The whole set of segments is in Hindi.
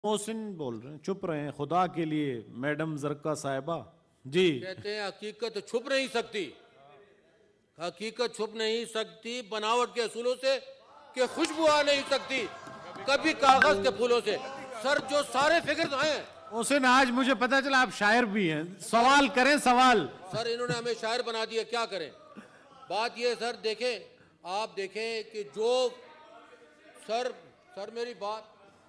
मोहसिन बोल रहे हैं, चुप रहे हैं खुदा के लिए। मैडम जरका साहिबा जी कहते हैं हकीकत छुप नहीं सकती, हकीकत छुप नहीं सकती बनावट के असूलों से, कि खुशबू आ नहीं सकती कभी कागज के फूलों से। सर जो सारे फिगर्स हैं मोहसिन, आज मुझे पता चला आप शायर भी हैं। सवाल करें सवाल। सर इन्होंने हमें शायर बना दिया, क्या करें। बात ये सर देखें, आप देखें कि जो सर मेरी बात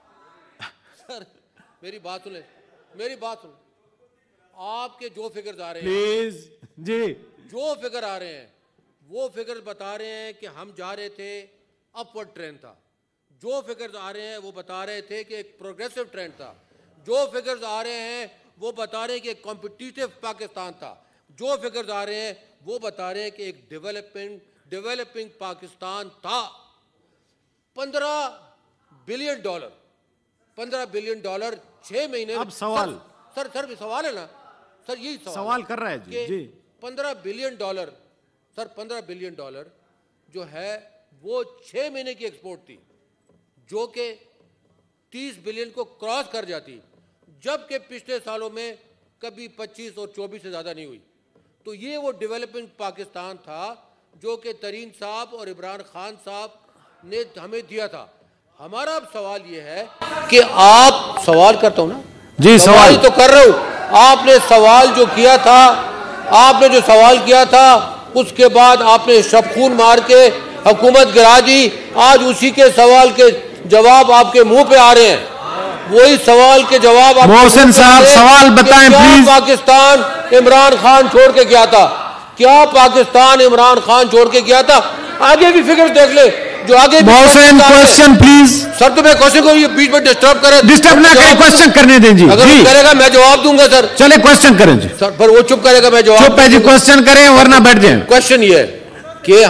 सुने, मेरी बात सुन। आपके जो फिगर्स आ रहे हैं प्लीज जी, जो फिगर आ रहे हैं वो फिगर बता रहे हैं कि हम जा रहे थे, अपवर्ड ट्रेंड था। जो फिगर्स आ रहे हैं वो बता रहे थे कि एक प्रोग्रेसिव ट्रेंड था। जो फिगर्स आ रहे हैं वो बता रहे हैं कि एक कॉम्पिटिटिव पाकिस्तान था। जो फिगर्स आ रहे हैं वो बता रहे हैं कि एक डेवलपिंग पाकिस्तान था। $15 बिलियन 6 महीने। अब सवाल सर भी सवाल है ना सर, यही सवाल कर रहा है जी। $15 बिलियन सर, $15 बिलियन जो है वो 6 महीने की एक्सपोर्ट थी, जो कि 30 बिलियन को क्रॉस कर जाती, जबकि पिछले सालों में कभी 25 और 24 से ज़्यादा नहीं हुई। तो ये वो डेवलपिंग पाकिस्तान था जो कि तरीन साहब और इमरान खान साहब ने हमें दिया था। हमारा अब सवाल ये है कि आप सवाल करता हूं ना जी, सवाल तो कर रहे हो। आपने सवाल जो किया था, आपने जो सवाल किया था उसके बाद आपने शबखून मार के हुकूमत गिरा दी। आज उसी के सवाल के जवाब आपके मुंह पे आ रहे हैं, वही सवाल के जवाब। मोहसिन साहब सवाल बताएं प्लीज। पाकिस्तान इमरान खान छोड़ के गया था, क्या पाकिस्तान इमरान खान छोड़ के गया था? आगे भी फिगर देख ले जो आगे। Mohsin question please. सर तो मैं क्वेश्चन को ये बीच में डिस्टर्ब ना करें, क्वेश्चन करने दें जी। अगर जी करेगा मैं जवाब दूंगा सर। चले क्वेश्चन करें जी सर, पर वो चुप करेगा मैं जवाब। चुप है जी, क्वेश्चन करें वरना बैठ जाएं। क्वेश्चन ये है कि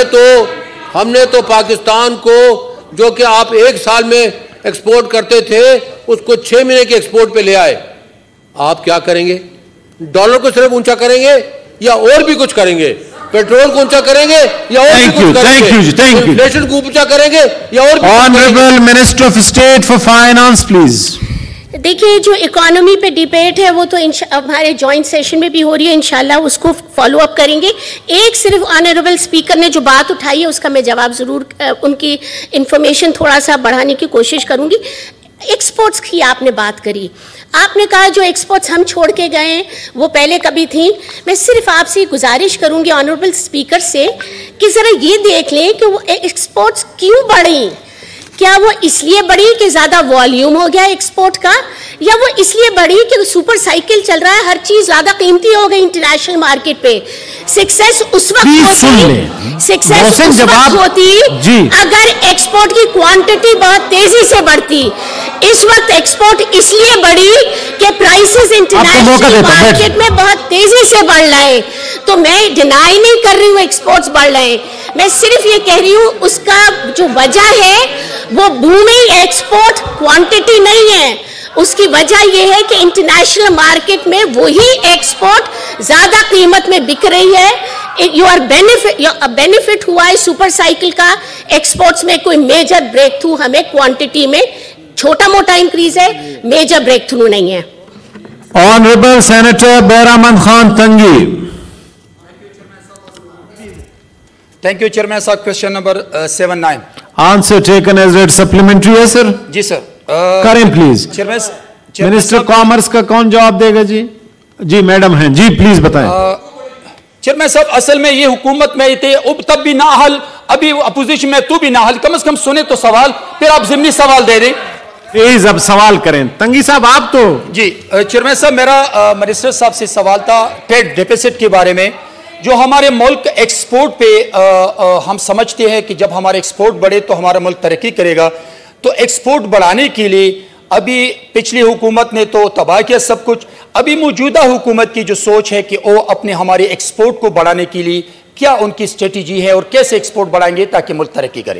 हमने तो पाकिस्तान को, जो कि आप 1 साल में एक्सपोर्ट करते थे, उसको 6 महीने के एक्सपोर्ट पे ले आए। आप क्या करेंगे? डॉलर को सिर्फ ऊंचा करेंगे या और भी कुछ करेंगे? पेट्रोल को ऊंचा करेंगे या और भी कुछ करेंगे? Thank you. इन्फ्लेशन को ऊंचा करेंगे या और भी? Honourable minister of state for finance please. देखिए, जो इकोनॉमी पे डिबेट है वो तो हमारे जॉइंट सेशन में भी हो रही है, इंशाल्लाह उसको फॉलो अप करेंगे। एक सिर्फ ऑनरेबल स्पीकर ने जो बात उठाई है उसका मैं जवाब ज़रूर, उनकी इंफॉर्मेशन थोड़ा सा बढ़ाने की कोशिश करूंगी। एक्सपोर्ट्स की आपने बात करी, आपने कहा जो एक्सपोर्ट्स हम छोड़ के गए हैं वो पहले कभी थी। मैं सिर्फ आपसे गुजारिश करूंगी ऑनरेबल स्पीकर से कि ज़रा ये देख लें कि वो एक्सपोर्ट्स क्यों बढ़ी। क्या वो इसलिए बढ़ी कि ज़्यादा वॉल्यूम हो गया एक्सपोर्ट का, या वो इसलिए बढ़ी कि सुपर साइकिल चल रहा है, हर चीज़ ज़्यादा कीमती हो गई इंटरनेशनल मार्केट पे। सक्सेस उस वक्त होती अगर एक्सपोर्ट की क्वांटिटी बहुत तेजी से बढ़ती। इस वक्त एक्सपोर्ट इसलिए बढ़ी कि प्राइसेस इंटरनेशनल मार्केट में बहुत तेजी से बढ़ रहे हैं। तो मैं डिनाई नहीं कर रही हूँ एक्सपोर्ट्स बढ़ रहे हैं, मैं सिर्फ ये कह रही हूँ उसका जो वजह है वो बूमिंग एक्सपोर्ट क्वांटिटी नहीं है। उसकी वजह यह है कि इंटरनेशनल मार्केट में वही एक्सपोर्ट ज्यादा कीमत में बिक रही है। योर बेनिफिट हुआ है सुपर साइकिल का। एक्सपोर्ट्स में कोई मेजर ब्रेक थ्रू, हमें क्वांटिटी में छोटा मोटा इंक्रीज है, मेजर ब्रेक थ्रू नहीं है। Honourable senator Behramand Khan Tangi. Thank you chairman साहब। Question number 79। Answer taken as read. Supplementary है सर? जी सर। करें प्लीज। चेयरमैन मिनिस्टर कॉमर्स का कौन जवाब देगा जी? जी मैडम हैं जी, प्लीज बताएं। चेयरमैन साहब, असल में ये हुकूमत में थे, तब भी नाहल, अभी अपोजिशन में तो भी नाहल। कम से कम सुने तो सवाल, फिर आप जिम्नी सवाल दे दें प्लीज। अब सवाल करें। तंगी साहब आप तो जी। चेयरमैन साहब, मेरा मिनिस्टर साहब से सवाल था ट्रेड डेफिसिट के बारे में। जो हमारे मुल्क एक्सपोर्ट पे हम समझते हैं कि जब हमारे एक्सपोर्ट बढ़े तो हमारा मुल्क तरक्की करेगा। तो एक्सपोर्ट बढ़ाने के लिए अभी पिछली हुकूमत ने तो तबाह किया सब कुछ। अभी मौजूदा हुकूमत की जो सोच है कि वो अपने हमारे एक्सपोर्ट को बढ़ाने के लिए क्या उनकी स्ट्रेटजी है और कैसे एक्सपोर्ट बढ़ाएंगे ताकि मुल्क तरक्की करे?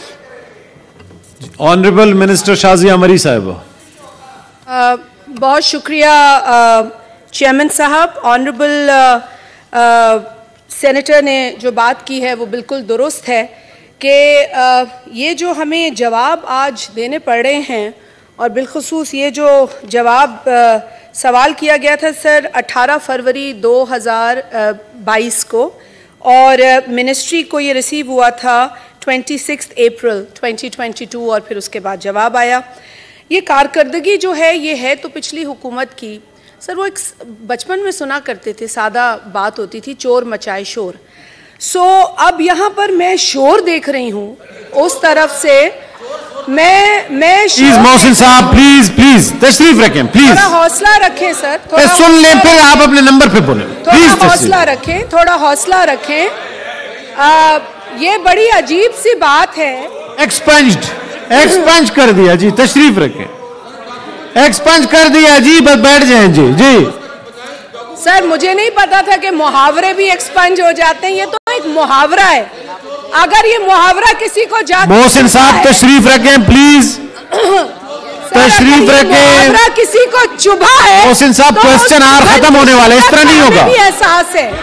ऑनरेबल मिनिस्टर शाजिया मरी साहब। बहुत शुक्रिया चेयरमैन साहब। ऑनरेबल सेनेटर ने जो बात की है वो बिल्कुल दुरुस्त है कि ये जो हमें जवाब आज देने पड़ रहे हैं और बिलखुसूस ये जो जवाब सवाल किया गया था सर 18 फरवरी 2022 को, और मिनिस्ट्री को ये रिसीव हुआ था 26 अप्रैल 2022, और फिर उसके बाद जवाब आया। ये कारकर्दगी जो है ये है तो पिछली हुकूमत की। सर वो एक बचपन में सुना करते थे, सादा बात होती थी, चोर मचाए शोर। अब यहाँ पर मैं शोर देख रही हूँ उस तरफ से, मैं प्लीज मोहसिन साहब प्लीज तशरीफ रखें, प्लीज थोड़ा हौसला रखें सर, थोड़ा सुन लें फिर आप अपने नंबर पे बोलें, थोड़ा हौसला रखें, थोड़ा हौसला रखें। ये बड़ी अजीब सी बात है। एक्सपंज कर दिया जी, तशरीफ रखें, एक्सपंज कर दिया जी, बस बैठ जाएं जी। सर मुझे नहीं पता था कि मुहावरे भी एक्सपंज हो जाते हैं, ये तो एक मुहावरा है। अगर ये मुहावरा किसी को मोहसिन साहब तशरीफ रखें प्लीज, तशरीफ रखें। मुहावरा किसी को चुभा है मोहसिन साहब, क्वेश्चन आवर खत्म होने वाले, इस तरह नहीं होगा। भी एहसास है,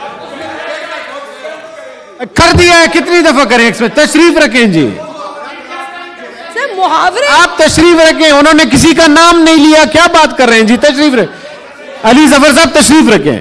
कर दिया है, कितनी दफा करें एक्सपंज? तशरीफ रखें जी। सर मुहावरे आप तशरीफ रखें, उन्होंने किसी का नाम नहीं लिया, क्या बात कर रहे हैं जी? तशरीफ रखें। अली जफर साहब तशरीफ रखें,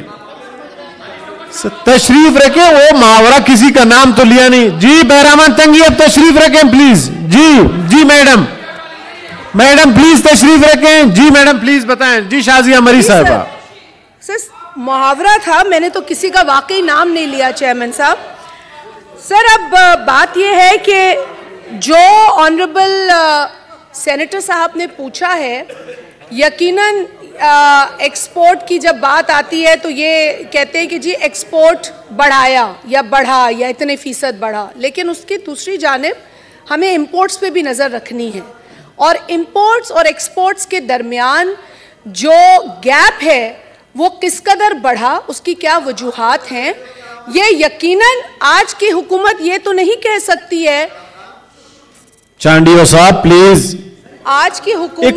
तशरीफ रखें। वो मुहावरा किसी का नाम तो लिया नहीं जी। बहरामान तंगी अब तशरीफ रखें प्लीज जी मैडम प्लीज तशरीफ रखें जी। मैडम प्लीज बताएं जी। शाजिया मरी साहबा। सर मुहावरा था, मैंने तो किसी का वाकई नाम नहीं लिया चेयरमैन साहब। सर अब बात यह है कि जो ऑनरेबल सेनेटर साहब ने पूछा है, यकीनन एक्सपोर्ट की जब बात आती है तो ये कहते हैं कि जी एक्सपोर्ट बढ़ाया या बढ़ा या इतने फीसद बढ़ा, लेकिन उसकी दूसरी जानिब हमें इंपोर्ट्स पे भी नज़र रखनी है, और इंपोर्ट्स और एक्सपोर्ट्स के दरमियान जो गैप है वो किस कदर बढ़ा, उसकी क्या वजूहात हैं, ये यकीनन आज की हुकूमत ये तो नहीं कह सकती है। चांडियो साहब प्लीज। आज की हुकूमत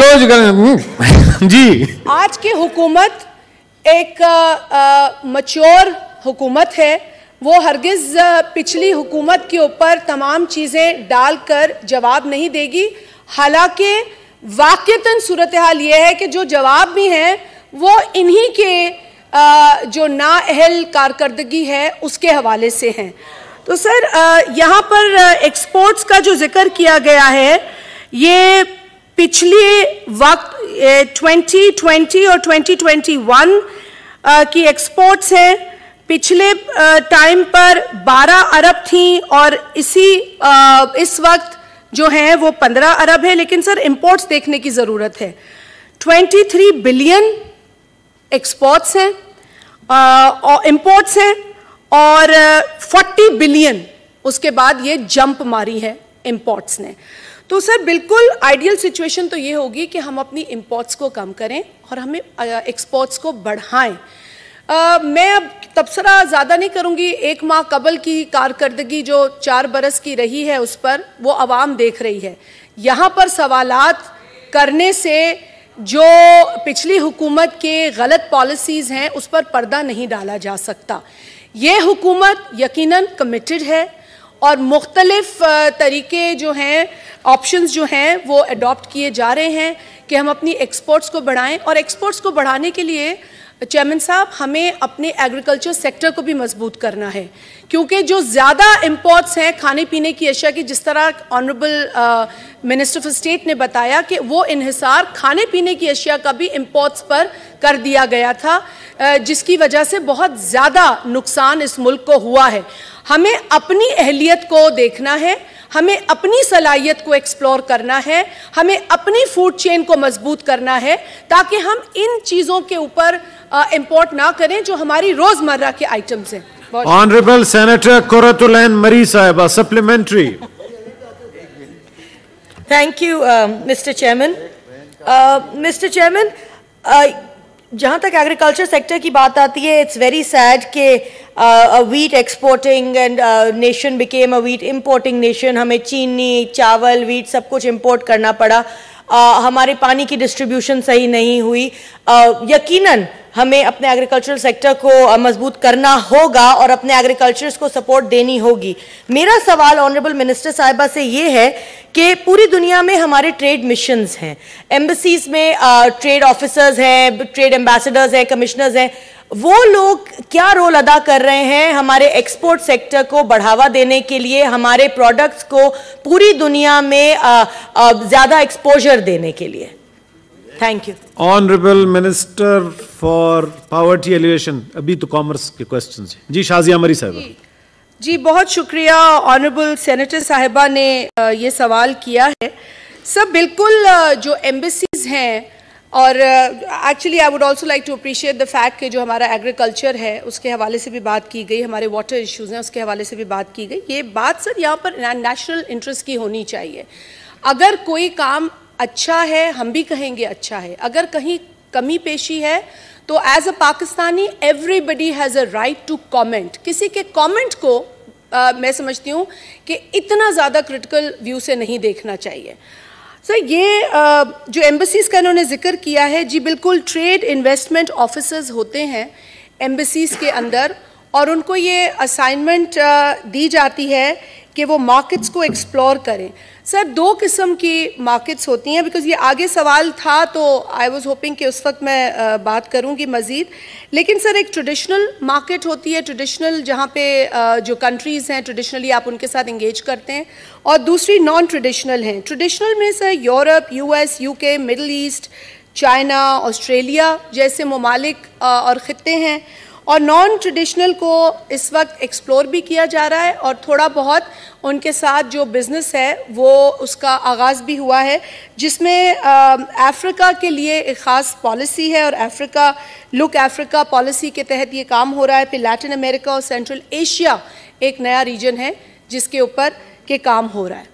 जी, आज की हुकूमत एक मैच्योर हुकूमत है। वो हरगिज पिछली हुकूमत के ऊपर तमाम चीज़ें डालकर जवाब नहीं देगी। हालांकि वाक़तन सूरत हाल ये है कि जो जवाब भी हैं वो इन्हीं के जो नाअहल कारकर्दगी है उसके हवाले से हैं। तो सर यहाँ पर एक्सपोर्ट्स का जो जिक्र किया गया है, ये पिछले वक्त 2020 और 2021 की एक्सपोर्ट्स हैं। पिछले टाइम पर 12 अरब थी और इस वक्त जो है वो 15 अरब है, लेकिन सर इंपोर्ट्स देखने की ज़रूरत है। 23 बिलियन एक्सपोर्ट्स हैं और इंपोर्ट्स हैं, और 40 बिलियन उसके बाद ये जंप मारी है इंपोर्ट्स ने। तो सर बिल्कुल आइडियल सिचुएशन तो ये होगी कि हम अपनी इंपोर्ट्स को कम करें और हमें एक्सपोर्ट्स को बढ़ाएं। मैं अब तबसरा ज़्यादा नहीं करूँगी। एक माह कबल की कारकर्दगी जो 4 बरस की रही है उस पर वो आवाम देख रही है। यहाँ पर सवालात करने से जो पिछली हुकूमत के गलत पॉलिसीज़ हैं उस पर पर्दा नहीं डाला जा सकता। ये हुकूमत यकीनन कमिटेड है और मुख्तलिफ तरीके जो हैं, ऑप्शंस जो हैं वो अडॉप्ट किए जा रहे हैं कि हम अपनी एक्सपोर्ट्स को बढ़ाएं। और एक्सपोर्ट्स को बढ़ाने के लिए चेयरमैन साहब हमें अपने एग्रीकल्चर सेक्टर को भी मजबूत करना है, क्योंकि जो ज़्यादा इंपोर्ट्स हैं खाने पीने की अशिया की, जिस तरह ऑनरेबल मिनिस्टर ऑफ स्टेट ने बताया कि वो इन्हिसार खाने पीने की अशिया का भी इंपोर्ट्स पर कर दिया गया था, जिसकी वजह से बहुत ज़्यादा नुकसान इस मुल्क को हुआ है। हमें अपनी अहलियत को देखना है, हमें अपनी सलाहियत को एक्सप्लोर करना है, हमें अपनी फूड चेन को मजबूत करना है, ताकि हम इन चीज़ों के ऊपर इंपोर्ट ना करें जो हमारी रोज़मर्रा के आइटम्स हैं। ऑनरेबल सेनेटर कुर्रतुल ऐन मरी साहिबा, supplementary. Thank you mister chairman. Mister chairman, जहाँ तक एग्रीकल्चर सेक्टर की बात आती है, इट्स वेरी सैड कि wheat exporting and nation became a wheat importing nation. हमें चीनी, चावल, वीट सब कुछ इंपोर्ट करना पड़ा। हमारे पानी की डिस्ट्रीब्यूशन सही नहीं हुई। यकीनन हमें अपने एग्रीकल्चरल सेक्टर को मजबूत करना होगा और अपने एग्रीकल्चर्स को सपोर्ट देनी होगी। मेरा सवाल ऑनरेबल मिनिस्टर साहिबा से ये है कि पूरी दुनिया में हमारे ट्रेड मिशंस हैं, एम्बेसीज में ट्रेड ऑफिसर्स हैं, ट्रेड एम्बेसडर्स हैं, कमिश्नर्स हैं, वो लोग क्या रोल अदा कर रहे हैं हमारे एक्सपोर्ट सेक्टर को बढ़ावा देने के लिए, हमारे प्रोडक्ट्स को पूरी दुनिया में ज्यादा एक्सपोजर देने के लिए? Thank you. Honourable minister for poverty alleviation, अभी तो कॉमर्स के क्वेश्चन है जी, शाजिया मरी साहिबा। जी बहुत शुक्रिया ऑनरेबल सेनेटर साहिबा ने ये सवाल किया है। सब बिल्कुल जो एम्बेसीज हैं, और actually I would also like to appreciate the fact कि जो हमारा एग्रीकल्चर है उसके हवाले से भी बात की गई, हमारे वाटर इश्यूज़ हैं उसके हवाले से भी बात की गई। ये बात सर यहाँ पर नेशनल इंटरेस्ट की होनी चाहिए। अगर कोई काम अच्छा है हम भी कहेंगे अच्छा है, अगर कहीं कमी पेशी है तो as a Pakistani everybody has a right to comment. किसी के कमेंट को मैं समझती हूँ कि इतना ज़्यादा क्रिटिकल व्यू से नहीं देखना चाहिए। सर ये जो एम्बेसीज का इन्होंने जिक्र किया है, जी बिल्कुल ट्रेड इन्वेस्टमेंट ऑफिसर्स होते हैं एम्बेसीज के अंदर, और उनको ये असाइनमेंट दी जाती है कि वो मार्केट्स को एक्सप्लोर करें। सर दो किस्म की मार्केट्स होती हैं, बिकॉज ये आगे सवाल था तो आई वाज होपिंग कि उस वक्त मैं बात करूंगी मज़ीद। लेकिन सर एक ट्रेडिशनल मार्केट होती है, ट्रेडिशनल जहाँ पे जो कंट्रीज़ हैं ट्रेडिशनली आप उनके साथ इंगेज करते हैं, और दूसरी नॉन ट्रेडिशनल हैं। ट्रेडिशनल में sir Europe, US, UK, Middle East, China, Australia जैसे ममालिक और ख़ित्ते हैं, और नॉन ट्रेडिशनल को इस वक्त एक्सप्लोर भी किया जा रहा है और थोड़ा बहुत उनके साथ जो बिज़नेस है वो उसका आगाज़ भी हुआ है, जिसमें अफ्रीका के लिए एक ख़ास पॉलिसी है और अफ्रीका पॉलिसी के तहत ये काम हो रहा है। फिर लैटिन अमेरिका और सेंट्रल एशिया एक नया रीजन है जिसके ऊपर के काम हो रहा है।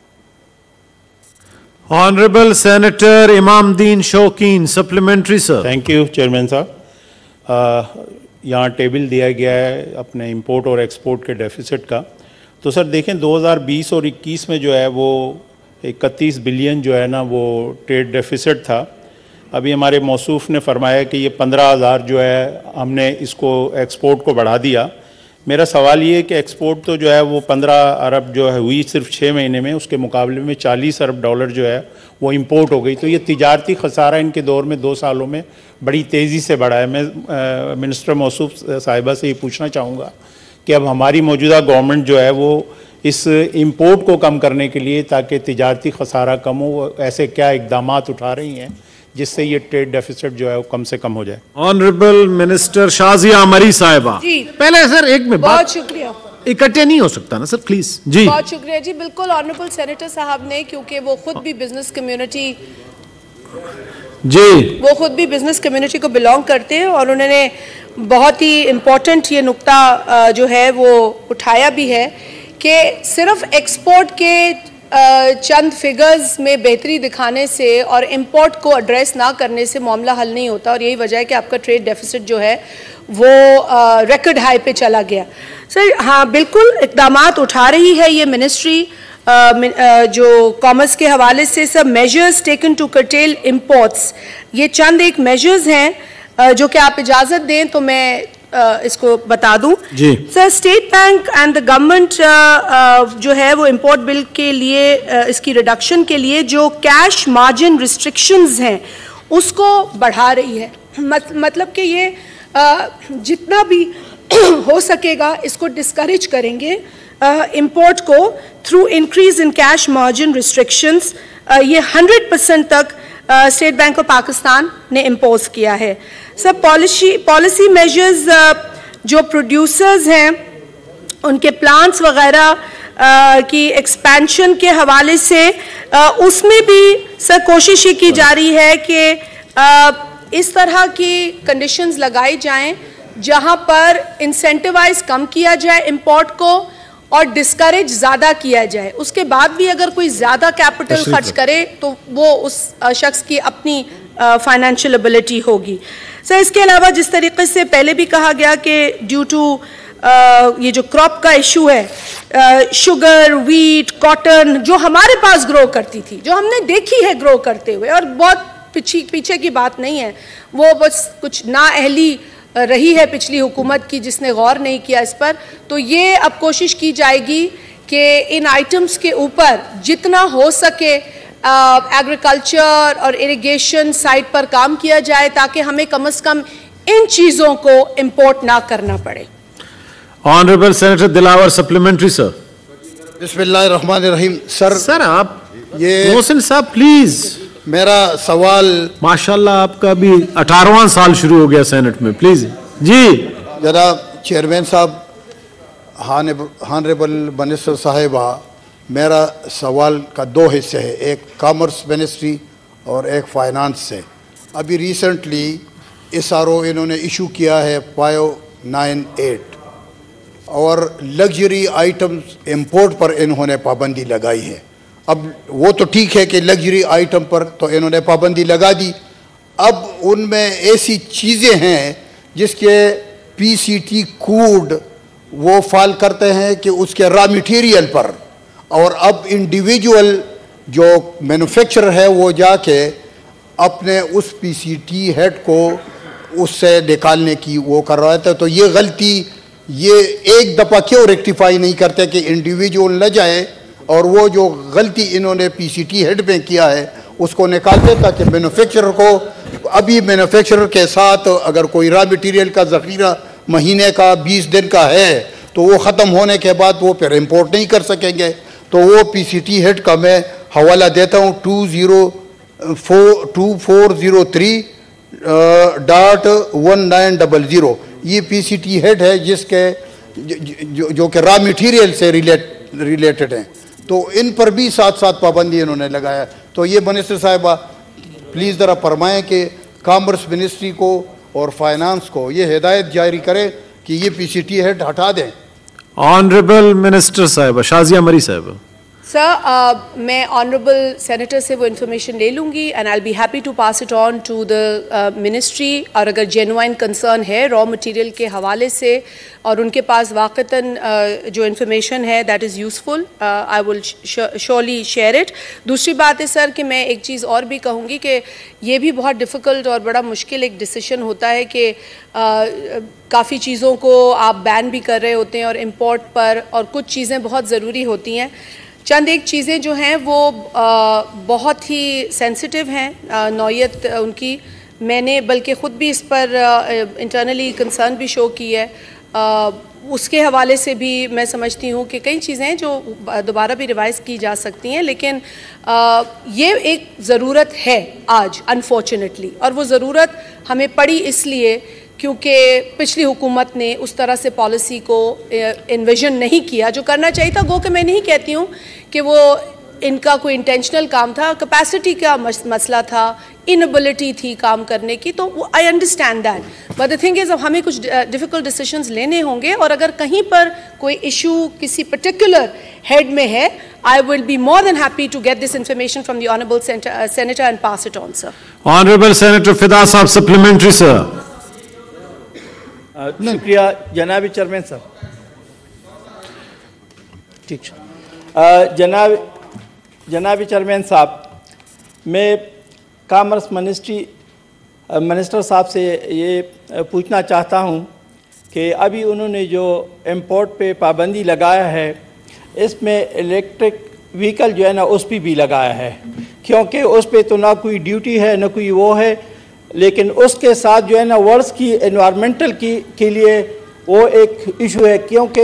Honourable senator Imamuddin Shaukeen, supplementary sir. Thank you chairman साहब। यहाँ टेबल दिया गया है अपने इंपोर्ट और एक्सपोर्ट के डेफिसिट का। तो सर देखें 2020 और 21 में जो है वो 31 बिलियन जो है ना वो ट्रेड डेफिसिट था। अभी हमारे मौसूफ ने फरमाया कि ये 15,000 जो है हमने इसको एक्सपोर्ट को बढ़ा दिया। मेरा सवाल ये है कि एक्सपोर्ट तो जो है वो 15 अरब जो है हुई सिर्फ 6 महीने में, उसके मुकाबले में 40 अरब डॉलर जो है वो इंपोर्ट हो गई। तो ये तिजारती खसारा इनके दौर में 2 सालों में बड़ी तेज़ी से बढ़ा है। मैं मिनिस्टर मौसूफ साहिबा से ये पूछना चाहूँगा कि अब हमारी मौजूदा गवर्नमेंट जो है वो इस इंपोर्ट को कम करने के लिए, ताकि तिजारती खसारा कम हो, ऐसे क्या इकदाम उठा रही हैं जिससे ये ट्रेड डेफिसिट जो है वो कम से कम हो जाए? ऑनरेबल मिनिस्टर शाजिया मरी साहिबा। जी पहले सर एक में बहुत शुक्रिया। इकट्ठे नहीं हो सकता ना सर, प्लीज जी। बहुत शुक्रिया जी। बिल्कुल ऑनरेबल सेनेटर साहब ने, क्योंकि वो खुद भी बिजनेस कम्युनिटी को बिलोंग करते हैं और उन्होंने बहुत ही इम्पोर्टेंट ये नुक्ता जो है वो उठाया भी है कि सिर्फ एक्सपोर्ट के चंद फिगर्स में बेहतरी दिखाने से और इंपोर्ट को एड्रेस ना करने से मामला हल नहीं होता, और यही वजह है कि आपका ट्रेड डेफिसिट जो है वो रिकॉर्ड हाई पे चला गया। सर हाँ बिल्कुल इक़दामात उठा रही है ये मिनिस्ट्री जो कॉमर्स के हवाले से। सब measures taken to curtail imports, ये चंद एक मेजर्स हैं जो कि आप इजाज़त दें तो मैं इसको बता दूं जी। Sir State Bank and the government जो है वो इंपोर्ट बिल के लिए इसकी रिडक्शन के लिए जो कैश मार्जिन रिस्ट्रिक्शंस हैं उसको बढ़ा रही है। मतलब कि ये जितना भी हो सकेगा इसको डिस्करेज करेंगे इंपोर्ट को through increase in cash margin restrictions. ये 100% तक स्टेट बैंक ऑफ पाकिस्तान ने इम्पोज किया है। सब पॉलिसी मेजर्स जो प्रोड्यूसर्स हैं उनके प्लांट्स वगैरह की एक्सपेंशन के हवाले से उसमें भी सर कोशिश ये की जा रही है कि इस तरह की कंडीशंस लगाई जाएं जहां पर इंसेंटिवाइज कम किया जाए इंपोर्ट को और डिस्करेज ज़्यादा किया जाए। उसके बाद भी अगर कोई ज़्यादा कैपिटल खर्च करे तो वो उस शख्स की अपनी फाइनेंशियल एबिलिटी होगी। सर इसके अलावा जिस तरीके से पहले भी कहा गया कि ड्यू टू ये जो क्रॉप का इशू है, शुगर, वीट, कॉटन, जो हमारे पास ग्रो करती थी, जो हमने देखी है ग्रो करते हुए, और बहुत पीछे की बात नहीं है, वो बस कुछ नाअहली रही है पिछली हुकूमत की जिसने गौर नहीं किया इस पर। तो ये अब कोशिश की जाएगी कि इन आइटम्स के ऊपर जितना हो सके एग्रीकल्चर और इरिगेशन साइड पर काम किया जाए, ताकि हमें कम से कम इन चीज़ों को इंपोर्ट ना करना पड़े। Honourable senator Dilawar supplementary sir. बिस्मिल्लाहिर्रहमानिर्रहीम। सर आप ये मोहसिन साहब प्लीज। मेरा सवाल, माशाल्लाह आपका भी 18वां साल शुरू हो गया सेनेट में, प्लीज जी। जनाब चेयरमैन साहब, हानरेबल मिनिस्टर साहिबा, मेरा सवाल का दो हिस्से है, एक कॉमर्स मिनिस्ट्री और एक फाइनेंस से। अभी रिसेंटली SRO इन्होंने इशू किया है 598 और लग्जरी आइटम्स इंपोर्ट पर इन्होंने पाबंदी लगाई है। अब वो तो ठीक है कि लग्जरी आइटम पर तो इन्होंने पाबंदी लगा दी, अब उनमें ऐसी चीज़ें हैं जिसके PCT कोड वो फाल करते हैं कि उसके रॉ मटेरियल पर, और अब इंडिविजुअल जो मैन्युफैक्चरर है वो जाके अपने उस PCT हेड को उससे निकालने की वो कर रहा था। तो ये गलती ये एक दफ़ा क्यों रेक्टिफाई नहीं करते कि इंडिविजुअल न जाए और वो जो गलती इन्होंने PCT हेड में किया है उसको निकाल दे, ताकि मैन्युफैक्चरर को, अभी मैन्युफैक्चरर के साथ अगर कोई रॉ मटेरियल का ज़ख़ीरा महीने का 20 दिन का है तो वो ख़त्म होने के बाद वो फिर इंपोर्ट नहीं कर सकेंगे। तो वो PCT हेड का मैं हवाला देता हूँ 2024.1900। ये PCT हेड है जिसके जो कि रॉ मटेरियल से रिलेटेड हैं, तो इन पर भी साथ साथ पाबंदी इन्होंने लगाया। तो ये मिनिस्टर साहिबा प्लीज़ ज़रा फरमाएँ कि कॉमर्स मिनिस्ट्री को और फाइनेंस को ये हिदायत जारी करें कि ये PCT हेड हटा दें। ऑनरेबल मिनिस्टर साहिबा शाजिया मरी साहिबा। सर, मैं ऑनरेबल सेनेटर से वो इन्फॉर्मेशन ले लूँगी and I will be happy to pass it on to the ministry. और अगर जेन्युइन कंसर्न है रॉ मटेरियल के हवाले से और उनके पास वाक़तन जो इन्फॉर्मेशन है that is useful, I will surely share it. दूसरी बात है सर कि मैं एक चीज़ और भी कहूँगी कि ये भी बहुत डिफ़िकल्ट और बड़ा मुश्किल एक डिसीशन होता है कि काफ़ी चीज़ों को आप बैन भी कर रहे होते हैं और इम्पोर्ट पर, और कुछ चीज़ें बहुत ज़रूरी होती हैं। चंद एक चीज़ें जो हैं वो बहुत ही सेंसिटिव हैं नौयत उनकी, मैंने बल्कि ख़ुद भी इस पर इंटरनली कंसर्न भी शो की है। उसके हवाले से भी मैं समझती हूँ कि कई चीज़ें जो दोबारा भी रिवाइज़ की जा सकती हैं, लेकिन ये एक ज़रूरत है आज अनफॉर्चुनेटली, और वो ज़रूरत हमें पड़ी इसलिए क्योंकि पिछली हुकूमत ने उस तरह से पॉलिसी को इन्विजन नहीं किया जो करना चाहिए था। गो कि मैं नहीं कहती हूँ कि वो इनका कोई इंटेंशनल काम था, कैपेसिटी का मसला था, इनएबिलिटी थी काम करने की, तो I understand that, but the thing is अब हमें कुछ डिफ़िकल्ट डिसीजंस लेने होंगे, और अगर कहीं पर कोई इशू किसी पर्टिकुलर हेड में है, I will be more than happy to get this information from the honourable senator and pass it on sir. Honourable senator Fida साहब सप्लीमेंट्री सर। शुक्रिया जनाब चेयरमैन साहब। ठीक जनाब चेयरमैन साहब, मैं कॉमर्स मिनिस्टर साहब से ये पूछना चाहता हूँ कि अभी उन्होंने जो इंपोर्ट पे पाबंदी लगाया है, इसमें इलेक्ट्रिक व्हीकल जो है ना उस पर भी लगाया है, क्योंकि उस पर तो ना कोई ड्यूटी है ना कोई वो है, लेकिन उसके साथ जो है ना वर्ल्ड की एनवायरमेंटल के लिए वो एक इशू है, क्योंकि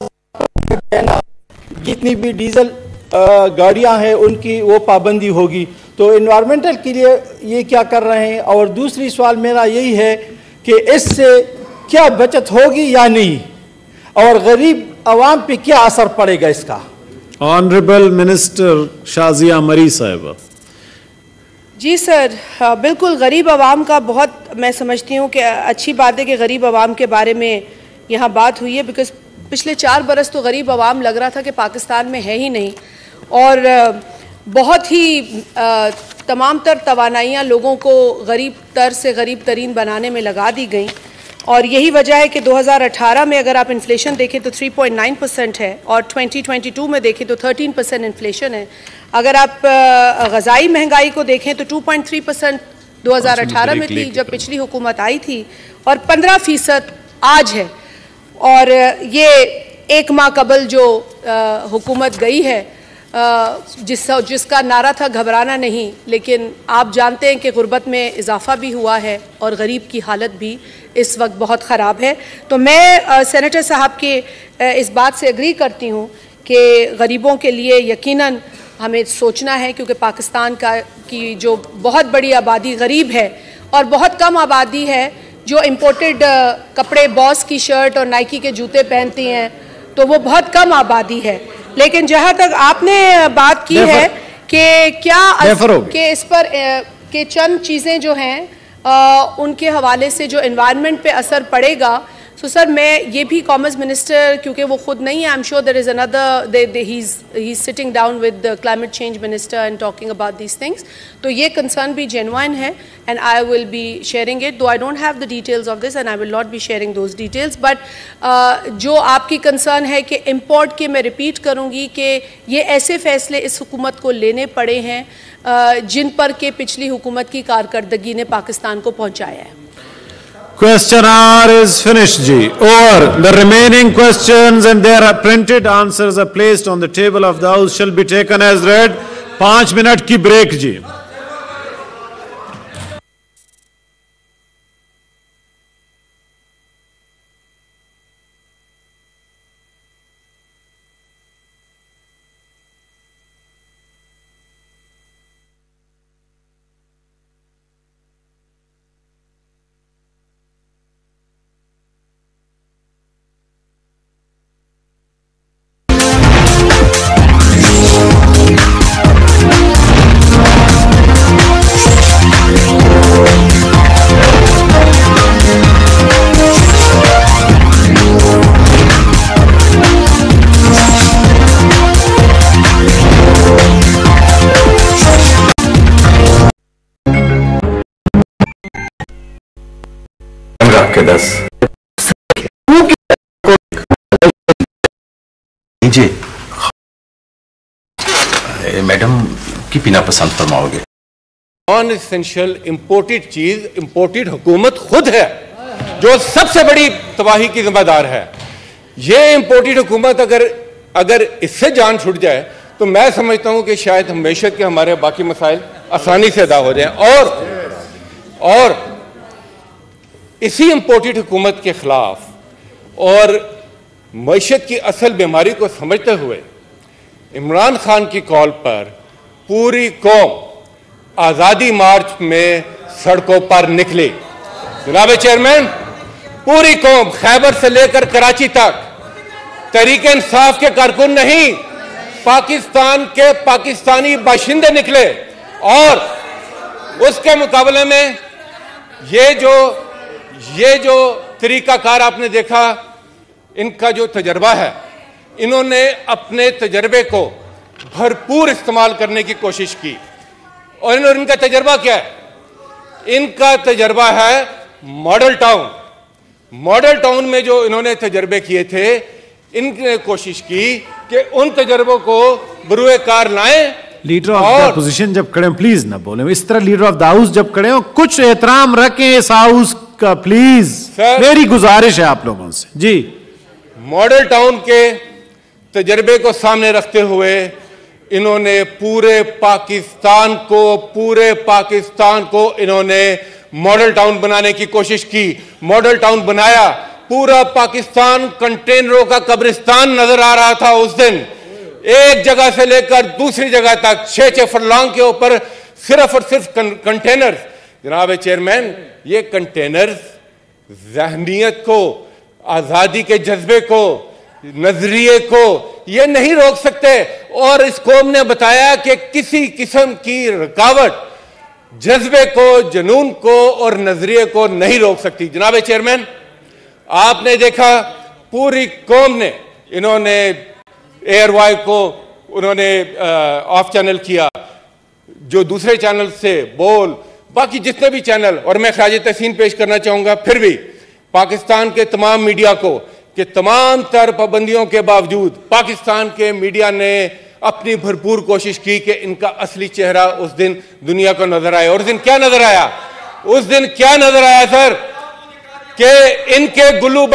जितनी भी डीजल गाड़ियां हैं उनकी वो पाबंदी होगी, तो एनवायरमेंटल के लिए ये क्या कर रहे हैं। और दूसरी सवाल मेरा यही है कि इससे क्या बचत होगी या नहीं, और गरीब आवाम पे क्या असर पड़ेगा इसका। ऑनरेबल मिनिस्टर शाजिया मरी साहिबा। जी सर, बिल्कुल गरीब आवाम का बहुत, मैं समझती हूँ कि अच्छी बात है कि गरीब आवाम के बारे में यहाँ बात हुई है, बिकॉज पिछले 4 बरस तो गरीब आवाम लग रहा था कि पाकिस्तान में है ही नहीं, और बहुत ही तमाम तर तवानाइयाँ लोगों को गरीब तर से गरीब तरीन बनाने में लगा दी गई। और यही वजह है कि 2018 में अगर आप इन्फ्लेशन देखें तो 3.9% है और 2022 में देखें तो 13% इन्फ्लेशन है। अगर आप ग़ज़ाई महंगाई को देखें तो 2.3% 2018 में थी जब पिछली हुकूमत आई थी और 15% आज है। और ये एक माह कबल जो हुकूमत गई है जिसका नारा था घबराना नहीं, लेकिन आप जानते हैं कि गुर्बत में इजाफा भी हुआ है और गरीब की हालत भी इस वक्त बहुत ख़राब है। तो मैं सेनेटर साहब के इस बात से एग्री करती हूँ कि गरीबों के लिए यकीनन हमें सोचना है, क्योंकि पाकिस्तान की जो बहुत बड़ी आबादी गरीब है और बहुत कम आबादी है जो इम्पोर्टेड कपड़े, बॉस की शर्ट और नाइकी के जूते पहनती हैं, तो वो बहुत कम आबादी है। लेकिन जहाँ तक आपने बात की है कि क्या कि इस पर के चंद चीज़ें जो हैं उनके हवाले से जो एनवायरनमेंट पे असर पड़ेगा, तो सर मैं ये भी कॉमर्स मिनिस्टर, क्योंकि वो खुद नहीं है, I am sure there is another, he is sitting down with the climate change minister and talking about these things, तो ये कंसर्न भी जेन्युइन है and I will be sharing it, though I don't have the details of this and I will not be sharing those details. But जो आपकी कंसर्न है कि इम्पोर्ट के, मैं रिपीट करूँगी कि ये ऐसे फैसले इस हुकूमत को लेने पड़े हैं जिन पर के पिछली हुकूमत की कारकर्दगी ने पाकिस्तान को पहुँचाया है। Question hour is finished, ji. Over. The remaining questions and their printed answers are placed on the table of the House shall be taken as read. 5 minute की break, ji. के 10 मैडम की पीना पसंद फरमाओगे? नॉन एसेंशियल इंपोर्टेड चीज इंपोर्टेड हुकूमत खुद है जो सबसे बड़ी तबाही की जिम्मेदार है। ये इंपोर्टेड हुकूमत अगर इससे जान छूट जाए तो मैं समझता हूं कि शायद मैशत के हमारे बाकी मसाइल आसानी से अदा हो जाएं। और इसी इंपोर्टेड हुकूमत के खिलाफ और मैशत की असल बीमारी को समझते हुए इमरान खान की कॉल पर पूरी कौम आज़ादी मार्च में सड़कों पर निकली। जनाब चेयरमैन, पूरी कौम खैबर से लेकर कराची तक तहरीक इंसाफ के कारकुन नहीं, पाकिस्तान के पाकिस्तानी बाशिंदे निकले और उसके मुकाबले में ये जो तरीकाकार आपने देखा, इनका जो तजर्बा है, इन्होंने अपने तजर्बे को भरपूर इस्तेमाल करने की कोशिश की। और इनका तजर्बा क्या है? इनका तजर्बा है मॉडल टाउन। मॉडल टाउन में जो इन्होंने तजर्बे किए थे, इनने कोशिश की कि उन तजर्बों को बरूए कार लाएं। लीडर ऑफ द अपोजिशन जब खड़े, प्लीज ना बोले इस तरह। लीडर ऑफ द हाउस जब खड़े हो, कुछ एहतराम रखें इस हाउस का, प्लीज। मेरी गुजारिश है आप लोगों से जी। मॉडल टाउन के तजर्बे को सामने रखते हुए इन्होंने पूरे पाकिस्तान को इन्होंने मॉडल टाउन बनाने की कोशिश की। मॉडल टाउन बनाया, पूरा पाकिस्तान कंटेनरों का कब्रिस्तान नजर आ रहा था उस दिन। एक जगह से लेकर दूसरी जगह तक 6-6 फरलांग के ऊपर सिर्फ और सिर्फ कंटेनर। जनाब चेयरमैन, ये कंटेनर ज़हनियत को, आज़ादी के जज्बे को, नजरिए को ये नहीं रोक सकते। और इस कौम ने बताया कि किसी किस्म की रुकावट जज्बे को, जुनून को और नजरिए को नहीं रोक सकती। जनाब चेयरमैन, आपने देखा पूरी कौम ने, इन्होंने एयरवाई को उन्होंने ऑफ चैनल किया, जो दूसरे चैनल से बोल, बाकी जितने भी चैनल, और मैं ख्याज तहसीन पेश करना चाहूंगा फिर भी पाकिस्तान के तमाम मीडिया को कि तमाम तर पाबंदियों के बावजूद पाकिस्तान के मीडिया ने अपनी भरपूर कोशिश की कि इनका असली चेहरा उस दिन दुनिया को नजर आए। और उस दिन क्या नजर आया? उस दिन क्या नजर आया सर? कि इनके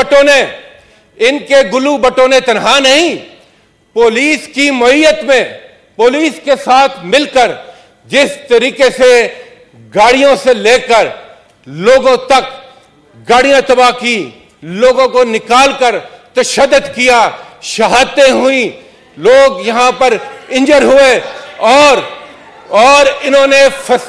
गुल्लू बटों ने तनहा नहीं, पुलिस की मईयत में, पुलिस के साथ मिलकर जिस तरीके से गाड़ियों से लेकर लोगों तक गाड़ियां तबाह की, लोगों को निकालकर तशद्दुद किया, शहादतें हुई, लोग यहां पर इंजर हुए और इन्होंने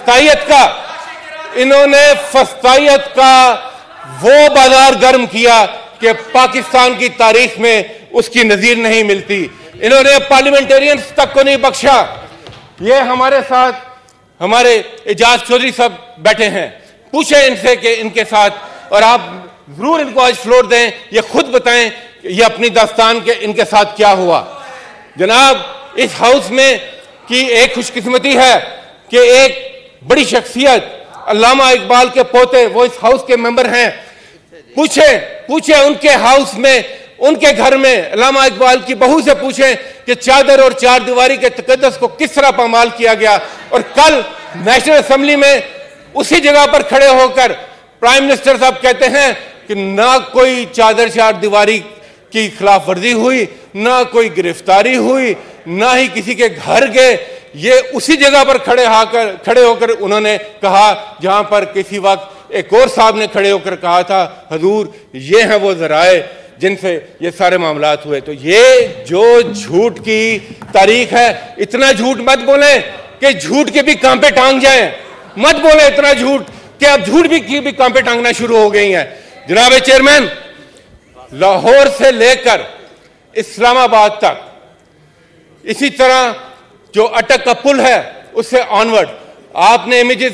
फस्तायत का वो बाजार गर्म किया कि पाकिस्तान की तारीख में उसकी नजीर नहीं मिलती। इन्होंने पार्लियामेंटेरियंस तक को नहीं बख्शा। ये हमारे साथ हमारे एजाज चौधरी साहब बैठे हैं, पूछें इनसे कि इनके साथ, और आप जरूर इनको आज फ्लोर दें, ये खुद बताएं ये अपनी दास्तान के इनके साथ क्या हुआ। जनाब, इस हाउस में की एक खुशकिस्मती है कि एक बड़ी शख्सियत अल्लामा इकबाल के पोते वो इस हाउस के मेंबर हैं। पूछें उनके हाउस में, उनके घर में अल्लामा इकबाल की बहू से पूछें कि चादर और चार दीवारी के तकद्दस को किस तरह पामाल किया गया। और कल नेशनल असेंबली में उसी जगह पर खड़े होकर प्राइम मिनिस्टर साहब कहते हैं कि ना कोई चादर चार दीवारी की खिलाफ वर्जी हुई, ना कोई गिरफ्तारी हुई, ना ही किसी के घर गए। ये उसी जगह पर खड़े होकर उन्होंने कहा जहां पर किसी वक्त एक और साहब ने खड़े होकर कहा था, हुजूर ये हैं वो जराए जिनसे ये सारे मामलात हुए। तो ये जो झूठ की तारीख है, इतना झूठ मत बोले कि झूठ के भी कांपे टांग जाएं। मत बोले इतना झूठ कि अब झूठ की भी कांपे टांगना शुरू हो गई हैं। जनाब चेयरमैन, लाहौर से लेकर इस्लामाबाद तक, इसी तरह जो अटक का पुल है उससे ऑनवर्ड, आपने इमेजेस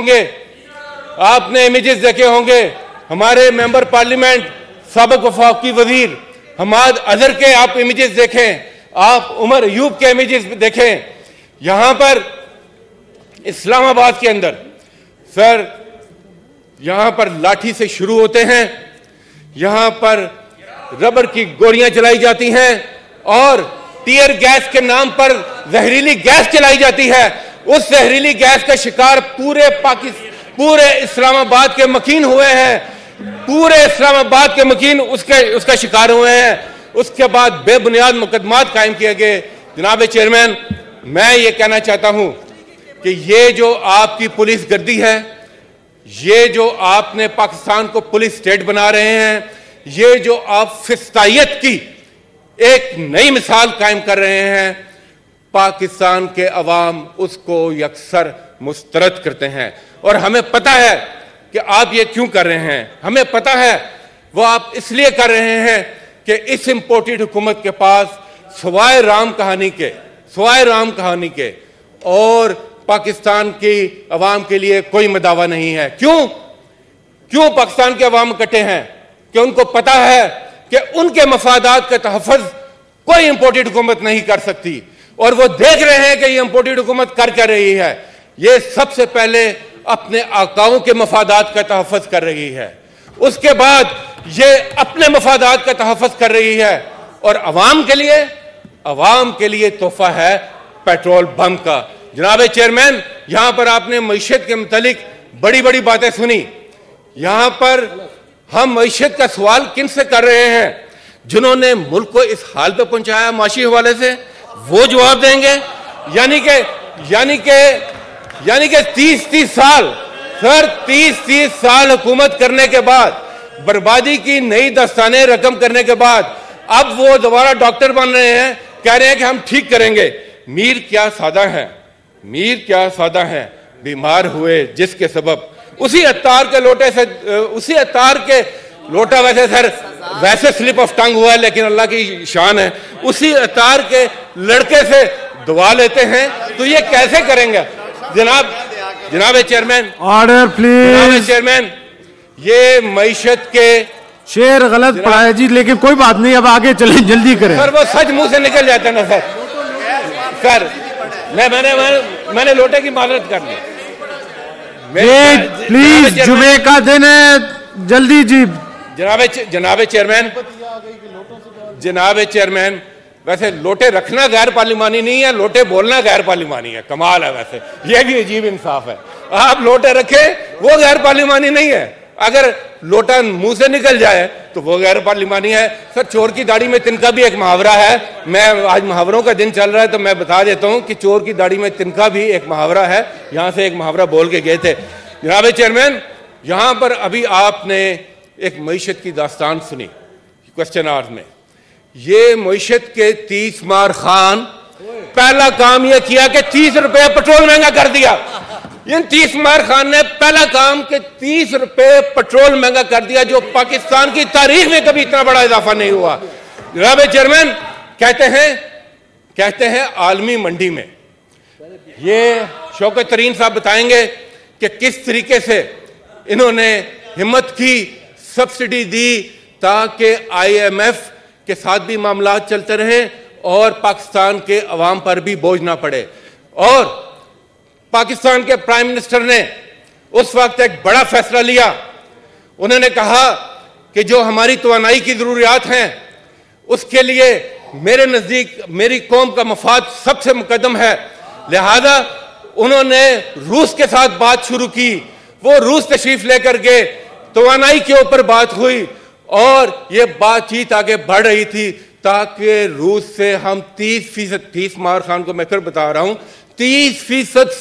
देखे होंगे, हमारे मेंबर पार्लियामेंट साबिक वफाकी वजीर हमाद अजहर के आप इमेजेस देखें, आप उमर अयूब के इमेजेस देखें। यहां पर इस्लामाबाद के अंदर सर, यहां पर लाठी से शुरू होते हैं, यहां पर रबर की गोलियां चलाई जाती हैं और टीयर गैस के नाम पर जहरीली गैस चलाई जाती है। उस जहरीली गैस का शिकार पूरे इस्लामाबाद के मकीन हुए हैं, पूरे इस्लामाबाद के मकीन उसका शिकार हुए हैं। उसके बाद बेबुनियाद मुकदमात कायम किए गए। जनाब चेयरमैन, मैं ये कहना चाहता हूं कि ये जो आपकी पुलिस गर्दी है, ये जो आपने पाकिस्तान को पुलिस स्टेट बना रहे हैं, ये जो आप फिस्तायत की एक नई मिसाल कायम कर रहे हैं, पाकिस्तान के अवाम उसको यकसर मुस्तरद करते हैं। और हमें पता है कि आप ये क्यों कर रहे हैं, हमें पता है वो आप इसलिए कर रहे हैं कि इस इंपोर्टेड हुकूमत के पास सवाए राम कहानी के और पाकिस्तान की अवाम के लिए कोई मदावा नहीं है। क्यों पाकिस्तान के अवाम इकट्ठे हैं? कि उनको पता है कि उनके मफादात का तहफ़्फ़ुज़ कोई इंपोर्टेड हुकूमत नहीं कर सकती, और वो देख रहे हैं कि ये इंपोर्टेड हुकूमत कर रही है। ये सबसे पहले अपने आकाओं के मफादात का तहफ़्फ़ुज़ कर रही है, उसके बाद ये अपने मफादात का तहफ़्फ़ुज़ कर रही है, और अवाम के लिए तोहफा है पेट्रोल बम का। जनाब चेयरमैन, यहां पर आपने मईशत के मुतालिक बड़ी बड़ी बातें सुनी। यहां पर हम मईशत का सवाल किन से कर रहे हैं? जिन्होंने मुल्क को इस हाल पे पहुंचाया माशी हवाले से, वो जवाब देंगे। यानी कि 30 साल सर, 30 साल हुकूमत करने के बाद, बर्बादी की नई दस्ताने रकम करने के बाद, अब वो दोबारा डॉक्टर बन रहे हैं, कह रहे हैं कि हम ठीक करेंगे। मीर क्या सादा है, बीमार हुए जिसके सबब उसी अत्तार के लोटा वैसे स्लिप ऑफ टंग हुआ है, लेकिन अल्लाह की शान है, उसी अत्तार के लड़के से दुआ लेते हैं। तो ये कैसे करेंगे? जनाब चेयरमैन, ऑर्डर प्लीज। जनाब चेयरमैन, ये मईशत के शेर गलत पढ़ा है जी, लेकिन कोई बात नहीं, अब आगे चलें, जल्दी करें। सर वो सच मुंह से निकल जाता है ना सर। मैंने लोटे की माजरत कर ली। प्लीज, जुमे का दिन है, जल्दी जी जनाब चेयरमैन, वैसे लोटे रखना गैर पार्लिमानी नहीं है, लोटे बोलना गैर पार्लिमानी है। कमाल है, वैसे ये भी अजीब इंसाफ है। आप लोटे रखें वो गैर पार्लिमानी नहीं है, अगर लोटा मुंह से निकल जाए तो वो गैर पार्लिमानी है। सर, चोर की दाढ़ी में तिनका भी एक मुहावरा है। मैं आज मुहावरों का दिन चल रहा है तो मैं बता देता हूं कि चोर की दाढ़ी में तिनका भी एक मुहावरा है। यहां से एक मुहावरा बोल के गए थे। जनाब चेयरमैन, यहां पर अभी आपने एक मईशत की दास्तान सुनी क्वेश्चन आवर्स में। ये मईशत के 30 मार खान पहला काम यह किया कि 30 रुपए पेट्रोल महंगा कर दिया। इन 30 मार खान ने पहला काम कि 30 रुपए पेट्रोल महंगा कर दिया, जो पाकिस्तान की तारीख में कभी इतना बड़ा इजाफा नहीं हुआ। जनाब चेयरमैन, कहते हैं आलमी मंडी में, ये शौकत तरीन साहब बताएंगे कि किस तरीके से इन्होंने हिम्मत की, सब्सिडी दी ताकि IMF के साथ भी मामला चलते रहे और पाकिस्तान के अवाम पर भी बोझ ना पड़े। और पाकिस्तान के प्राइम मिनिस्टर ने उस वक्त एक बड़ा फैसला लिया। उन्होंने कहा कि जो हमारी तवानाई की जरूरियात हैं उसके लिए मेरे नजदीक मेरी कौम का मफाद सबसे मुकद्दम है। लिहाजा उन्होंने रूस के साथ बात शुरू की। वो रूस तशरीफ लेकर के तवानाई के ऊपर बात हुई और ये बातचीत आगे बढ़ रही थी ताकि रूस से हम 30% मार खान को मैं फिर बता रहा हूं, 30%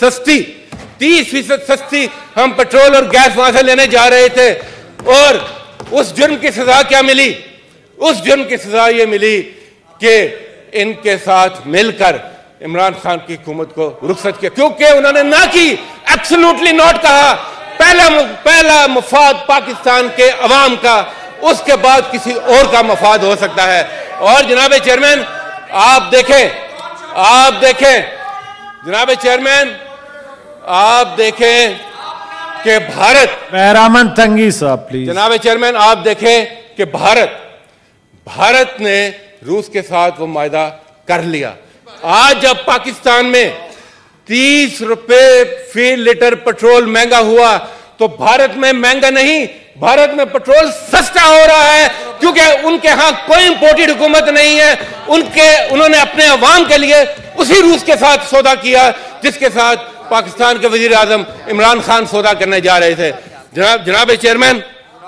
सस्ती हम पेट्रोल और गैस वहां से लेने जा रहे थे। और उस जुर्म की सजा क्या मिली? उस जुर्म की सजा ये मिली कि इनके साथ मिलकर इमरान खान की हुकूमत को रुखसत किया, क्योंकि उन्होंने ना की, एब्सोल्युटली नॉट कहा। पहला मफाद पाकिस्तान के अवाम का, उसके बाद किसी और का मफाद हो सकता है। और जनाब चेयरमैन आप देखें जनाब चेयरमैन आप देखें कि भारत, मेहरामन तंगी साहब प्लीज। जनाब चेयरमैन आप देखें कि भारत ने रूस के साथ वो मायदा कर लिया। आज जब पाकिस्तान में 30 रुपए फी लीटर पेट्रोल महंगा हुआ तो भारत में महंगा नहीं, भारत में पेट्रोल सस्ता हो रहा है, क्योंकि उनके यहां कोई इंपोर्टेड हुकूमत नहीं है। उन्होंने अपने अवाम के लिए उसी रूस के साथ सौदा किया जिसके साथ पाकिस्तान के वजीर आजम इमरान खान सौदा करने जा रहे थे। जनाब चेयरमैन,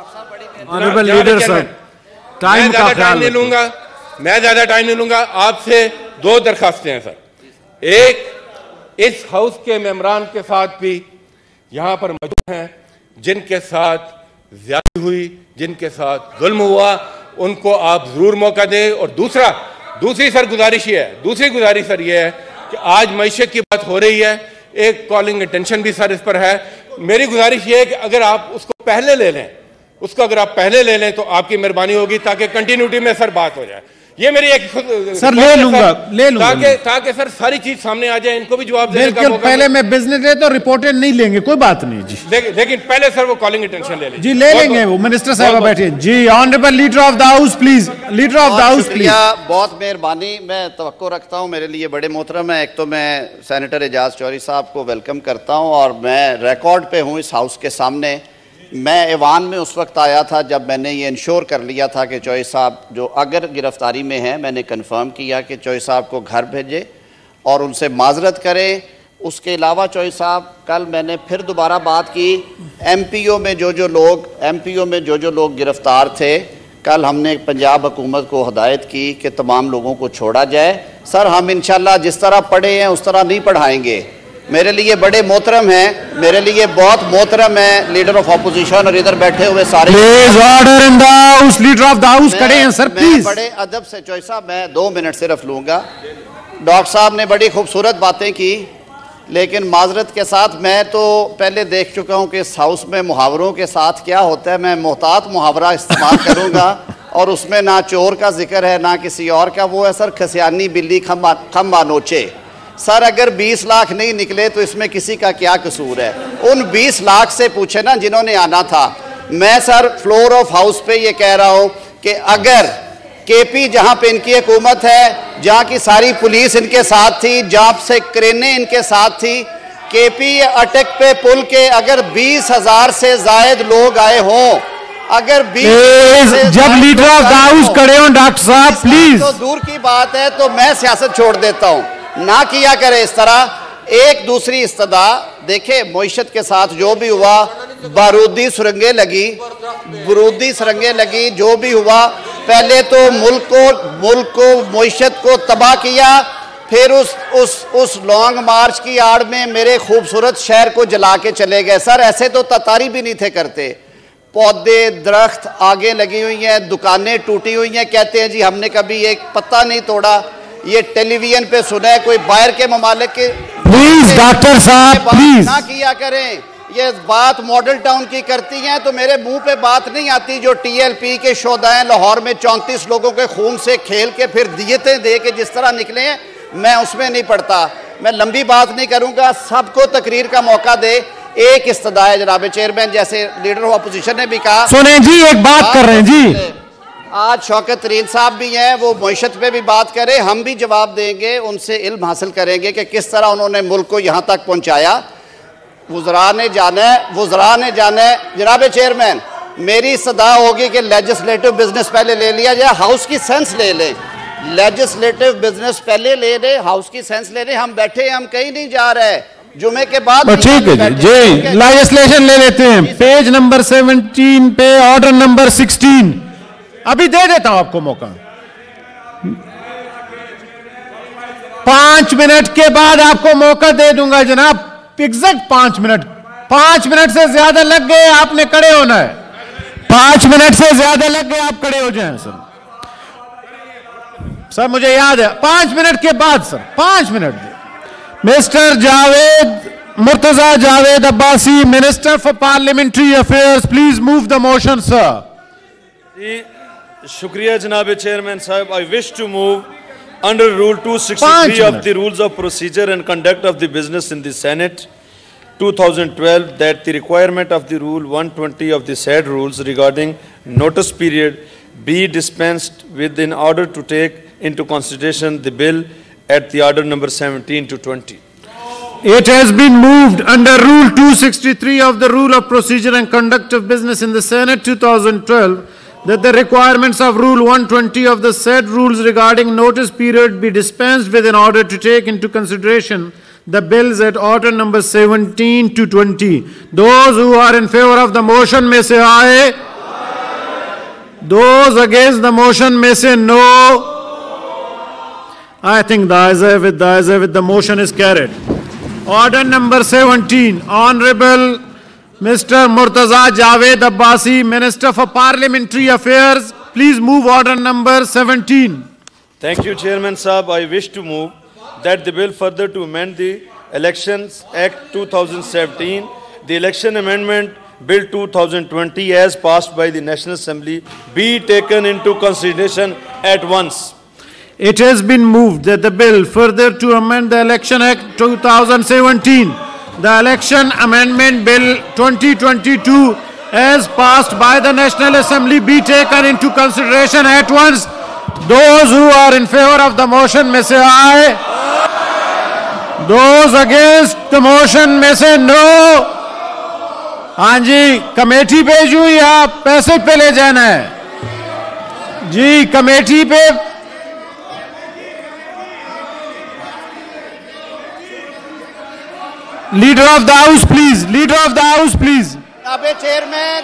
मैं ज्यादा टाइम नहीं लूंगा। आपसे 2 दरखास्तें हैं सर। एक, इस हाउस के मेंबरान के साथ भी यहां पर मौजूद हैं जिनके साथ ज्यादती हुई, जिनके साथ जुल्म हुआ, उनको आप जरूर मौका दें। और दूसरी गुजारिश सर ये है कि आज मईशत की बात हो रही है, एक कॉलिंग अटेंशन भी सर इस पर है। मेरी गुजारिश ये है कि अगर आप उसको पहले ले लें तो आपकी मेहरबानी होगी ताकि कंटिन्यूटी में सर बात हो जाए। ये मेरी एक सर ले लूंगा ताकि सर सारी चीज सामने आ जाए, इनको भी जवाब देने का मौका। पहले मैं बिजनेस ले तो रिपोर्टेड नहीं लेंगे, कोई बात नहीं जी। लेकिन पहले सर वो कॉलिंग अटेंशन ले लें जी, ले लेंगे। वो मिनिस्टर साहब बैठे जी। Honourable leader of the house please, leader of the house please. बहुत मेहरबानी, मैं तवक्को रखता हूं, मेरे लिए बड़े मोहतरम है। एक तो मैं सेनेटर एजाज चौधरी साहब को वेलकम करता हूं और मैं रिकॉर्ड पे हूं इस हाउस के सामने। मैं ऐवान में उस वक्त आया था जब मैंने ये इंश्योर कर लिया था कि चौधरी साहब जो अगर गिरफ्तारी में हैं, मैंने कंफर्म किया कि चौधरी साहब को घर भेजे और उनसे माजरत करें। उसके अलावा चौधरी साहब, कल मैंने फिर दोबारा बात की, एमपीओ में जो लोग गिरफ्तार थे, कल हमने पंजाब हुकूमत को हदायत की कि तमाम लोगों को छोड़ा जाए। सर, हम इंशाल्लाह जिस तरह पढ़े हैं उस तरह नहीं पढ़ाएंगे। मेरे लिए बड़े मोहतरम हैं, मेरे लिए बहुत मोहतरम है लीडर ऑफ अपोजिशन और इधर बैठे हुए सारे order in the house, leader of the house खड़े हैं सर प्लीज। बड़े अदब से चौधरी साहब, मैं 2 मिनट सिर्फ लूंगा। डॉक्टर साहब ने बड़ी खूबसूरत बातें की, लेकिन माजरत के साथ मैं तो पहले देख चुका हूं कि इस हाउस में मुहावरों के साथ क्या होता है। मैं मोहतात मुहावरा इस्तेमाल करूंगा और उसमें ना चोर का जिक्र है ना किसी और का। वो है सर, खसियानी बिल्ली खम्बा नोचे। सर, अगर 20 लाख नहीं निकले तो इसमें किसी का क्या कसूर है? उन 20 लाख से पूछे ना जिन्होंने आना था। मैं सर फ्लोर ऑफ हाउस पे ये कह रहा हूं कि अगर केपी, जहां पे इनकी हुकूमत है, जहां की सारी पुलिस इनके साथ थी, जहां से क्रेनें इनके साथ थी, केपी अटक पे पुल के अगर 20,000 से जायद लोग आए हों, अगर जब लीडर ऑफ द हाउस खड़े हो डॉक्टर साहब प्लीज, तो दूर की बात है, तो मैं सियासत छोड़ देता हूं, ना किया करे इस तरह। एक दूसरी इस्तदा देखे, मईशत के साथ जो भी हुआ, बारूदी सुरंगें लगी, बारूदी सुरंगें लगी, जो भी हुआ, पहले तो मुल्क को मईशत को तबाह किया, फिर उस लॉन्ग मार्च की आड़ में मेरे खूबसूरत शहर को जला के चले गए। सर ऐसे तो ततारी भी नहीं थे करते। पौधे दरख्त आगे लगी हुई हैं, दुकानें टूटी हुई हैं, कहते हैं जी हमने कभी एक पत्ता नहीं तोड़ा। ये टेलीविजन पे सुना है कोई बाहर के ममालिक के, प्लीज डॉक्टर साहब प्लीज ना किया करें। ये बात मॉडल टाउन की करती हैं तो मेरे मुंह पे बात नहीं आती। जो टीएलपी के शोधाएं लाहौर में 34 लोगों के खून से खेल के फिर दियतें दे के जिस तरह निकले हैं, मैं उसमें नहीं पढ़ता। मैं लंबी बात नहीं करूंगा, सबको तकरीर का मौका दे। एक इस्तदा है जनाब चेयरमैन, जैसे लीडर ऑफ अपोजिशन ने भी कहा। सुने जी, एक बात कर रहे हैं जी, आज शौकत तरीन साहब भी हैं, वो मईशत पे भी बात करें, हम भी जवाब देंगे, उनसे इल्म हासिल करेंगे कि किस तरह उन्होंने मुल्क को यहाँ तक पहुँचाया। वुज़रा ने जाना है। जनाब चेयरमैन, मेरी सदा होगी कि लेजिस्लेटिव बिजनेस पहले ले लिया जाए, हाउस की सेंस ले लें। लेजिस्लेटिव बिजनेस पहले ले ले, हाउस की सेंस ले ले। हम बैठे, हम कहीं नहीं जा रहे, जुमे के बाद ठीक है जी, लेजिस्लेशन ले लेते हैं। पेज नंबर 17 पे ऑर्डर नंबर 16, अभी दे देता हूं आपको मौका। 5 मिनट के बाद आपको मौका दे दूंगा जनाब, एग्जैक्ट 5 मिनट। 5 मिनट से ज्यादा लग गए, आपने खड़े होना है। 5 मिनट से ज्यादा लग गए, आप खड़े हो जाएं सर मुझे याद है 5 मिनट के बाद सर, 5 मिनट दे। Mister Murtaza Javed Abbasi, minister for parliamentary affairs, please move the motion sir. शुक्रिया जनाब चेयरमैन साहब। I wish to move under rule 263 of the rules of procedure and conduct of the business in the Senate 2012 that the requirement of the rule 120 of the said rules regarding notice period be dispensed with in order to take into consideration the bill at the order number 17 to 20. It has been moved under rule 263 of the rule of procedure and conduct of business in the Senate 2012 that the requirements of Rule 120 of the said rules regarding notice period be dispensed with in order to take into consideration the bills at order number 17 to 20. Those who are in favor of the motion may say aye. Those against the motion may say no. I think the ayes have it, the motion is carried. Order number 17, Honorable Mr. Murtaza Javed Abbasi, Minister for Parliamentary Affairs, please move order number 17. Thank you, Chairman Saab. I wish to move that the bill further to amend the Elections Act 2017, the Election Amendment Bill 2020 as passed by the National Assembly be taken into consideration at once. It has been moved that the bill further to amend the Election Act 2017, the Election Amendment Bill 2022 as passed by the National Assembly be taken into consideration at once. Those who are in favor of the motion may say aye. Those against the motion may say no. हाँ जी, कमेटी पे जो या पैसे पे ले जाना है जी, कमेटी पे leader of the house please, leader of the house please. Chairman,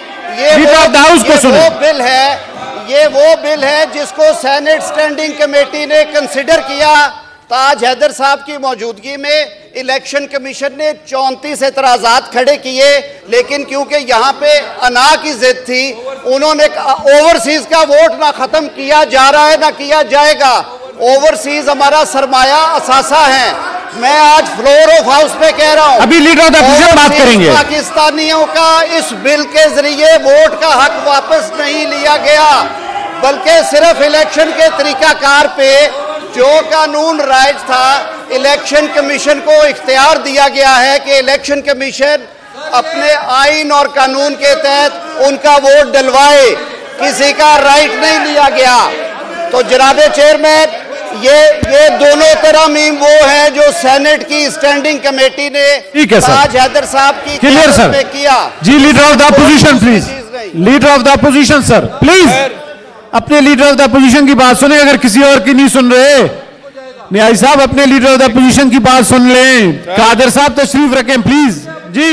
ये वो बिल है जिसको सेनेट स्टैंडिंग कमेटी ने कंसिडर किया। ताज हैदर साहब की मौजूदगी में इलेक्शन कमीशन ने 34 एतराज़ात खड़े किए, लेकिन क्योंकि यहाँ पे अना की जिद थी, उन्होंने ओवरसीज का वोट ना खत्म किया जा रहा है ना किया जाएगा। ओवरसीज हमारा सरमाया असासा है। मैं आज फ्लोर ऑफ हाउस पे कह रहा हूँ, अभी लीडर ऑफ द अपोजिशन बात करेंगे। पाकिस्तानियों का इस बिल के जरिए वोट का हक वापस नहीं लिया गया, बल्कि सिर्फ इलेक्शन के तरीकाकार पे जो कानून राइज था, इलेक्शन कमीशन को इख्तियार दिया गया है कि इलेक्शन कमीशन अपने आइन और कानून के तहत उनका वोट डलवाए, किसी का राइट नहीं लिया गया। तो जनाब चेयरमैन, ये दोनों तरमीम वो है जो सेनेट की स्टैंडिंग कमेटी ने ताज हैदर साहब की क्लियर सर में किया। जी, leader of the opposition please. नहीं। Leader of the opposition sir please अपने लीडर ऑफ द अपोजिशन की बात सुने, अगर किसी और की नहीं सुन रहे। न्याय साहब अपने लीडर ऑफ द अपोजिशन की बात सुन लें। कादर साहब तशरीफ रखें प्लीज। जी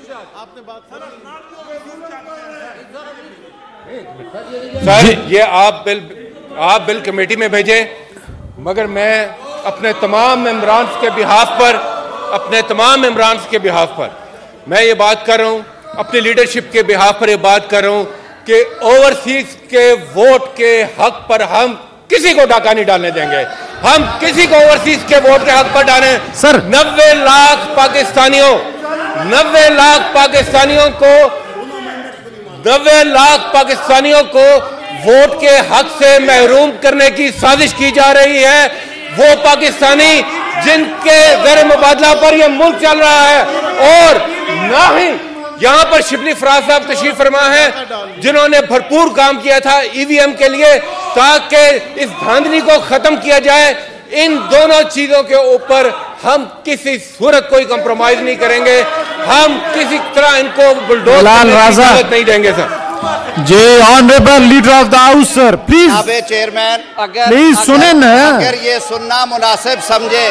सर ये आप बिल कमेटी में भेजें, मगर मैं अपने तमाम मेंबरान के बिहाफ पर मैं ये बात कर रहा हूं, अपनी लीडरशिप के बिहाफ पर ये बात कर रहा हूं कि ओवरसीज के वोट के हक पर हम किसी को डाका नहीं डालने देंगे। हम किसी को ओवरसीज के वोट के हक पर डालें सर। 90 लाख पाकिस्तानियों को वोट के हक से महरूम करने की साजिश की जा रही है। वो पाकिस्तानी जिनके ज़र मुबादला पर यह मुल्क चल रहा है, और ना ही यहाँ पर शिबली फराज साहब तशरीफ फरमा है जिन्होंने भरपूर काम किया था ईवीएम के लिए, ताकि इस धांधली को खत्म किया जाए। इन दोनों चीजों के ऊपर हम किसी सूरत कोई कंप्रोमाइज नहीं करेंगे। हम किसी तरह इनको बुलडोज नहीं देंगे सर। जी honourable leader of the house sir please. अबे चेयरमैन प्लीज सुने ना। अगर ये सुनना मुनासिब समझे,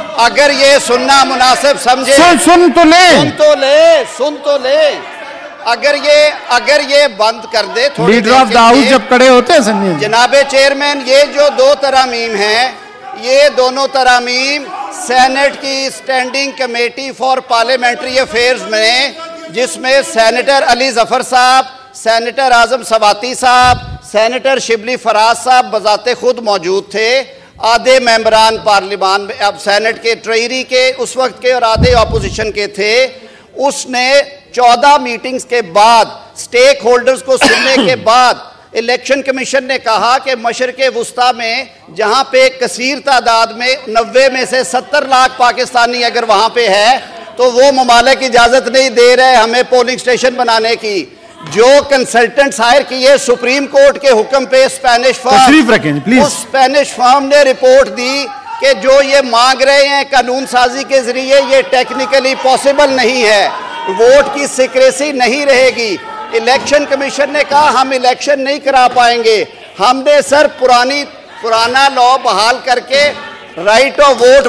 सुन तो ले। अगर ये बंद कर दे थोड़ी लीडर ऑफ द हाउस जब खड़े होते हैं संजय जनाबे चेयरमैन, ये जो दो तरामीम हैं, ये दोनों तरामीम सेनेट की standing committee for parliamentary affairs में, जिसमें सेनेटर अली जफर साहब, सेनेटर आजम सवाती साहब, सेनेटर शिबली फराज साहब बजाते खुद मौजूद थे, आधे मेंबरान पार्लियामान में अब सेनेट के ट्रेजरी के उस वक्त के और आधे ऑपोजिशन के थे। उसने 14 मीटिंग्स के बाद, स्टेक होल्डर्स को सुनने के बाद इलेक्शन कमीशन ने कहा कि मशरक़े वुस्ता में जहां पे कसीर तादाद में 90 में से 70 लाख पाकिस्तानी अगर वहां पे है, तो वो ममालिक इजाजत नहीं दे रहे हमें पोलिंग स्टेशन बनाने की। जो कंसल्टेंट्स हायर किए सुप्रीम कोर्ट के हुक्म पे स्पेनिश फर्म, उस स्पेनिश फर्म ने रिपोर्ट दी कि जो ये मांग रहे हैं कानून साजी के जरिए, ये टेक्निकली पॉसिबल नहीं है, वोट की सिक्रेसी नहीं रहेगी। इलेक्शन कमीशन ने कहा हम इलेक्शन नहीं करा पाएंगे। हमने सर पुराना लॉ बहाल करके राइट ऑफ वोट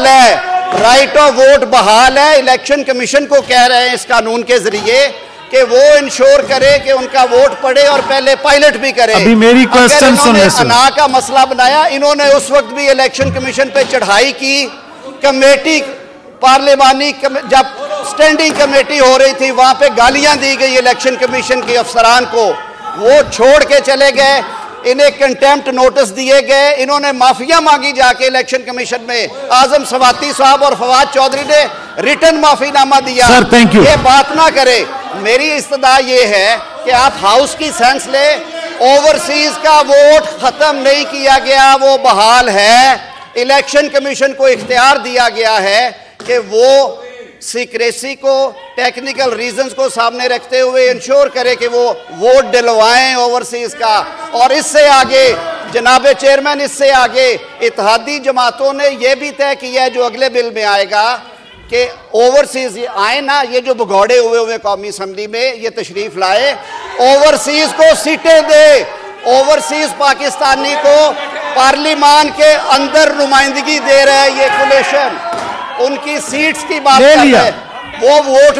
बहाल है, इलेक्शन कमीशन को कह रहे हैं इस कानून के जरिए कि वो इंश्योर करे कि उनका वोट पड़े और पहले पायलट भी करे। अभी मेरी क्वेश्चन सुनिए। अना का मसला बनाया इन्होंने, उस वक्त भी इलेक्शन कमीशन पे चढ़ाई की। कमेटी पार्लियामानी जब स्टैंडिंग कमेटी हो रही थी, वहां पे गालियां दी गई इलेक्शन कमीशन के अफसरान को, वो छोड़ के चले गए। इन्हें कंटेम्प्ट नोटिस दिए गए, इन्होंने माफिया मांगी जाके इलेक्शन कमीशन में। आजम सवाती साहब और फवाद चौधरी ने रिटर्न माफीनामा दिया। Sir thank you. ये बात ना करे। मेरी इस्तदा ये है कि आप हाउस की सेंस ले, ओवरसीज का वोट खत्म नहीं किया गया, वो बहाल है। इलेक्शन कमीशन को इख्तियार दिया गया है कि वो सीक्रेसी को, टेक्निकल रीजंस को सामने रखते हुए इंश्योर करे कि वो वोट दिलवाएं ओवरसीज का। और इससे आगे जनाबे चेयरमैन, इससे आगे इत्तेहादी जमातों ने यह भी तय किया है जो अगले बिल में आएगा कि ओवरसीज आए ना, ये जो भगौड़े हुए कौमी असम्बली में ये तशरीफ लाए, ओवरसीज को सीटें दे, ओवरसीज पाकिस्तानी को पार्लियामान के अंदर नुमाइंदगी दे रहा है ये कोलिशन, उनकी सीट्स की बात कर रहे हैं। वो वोट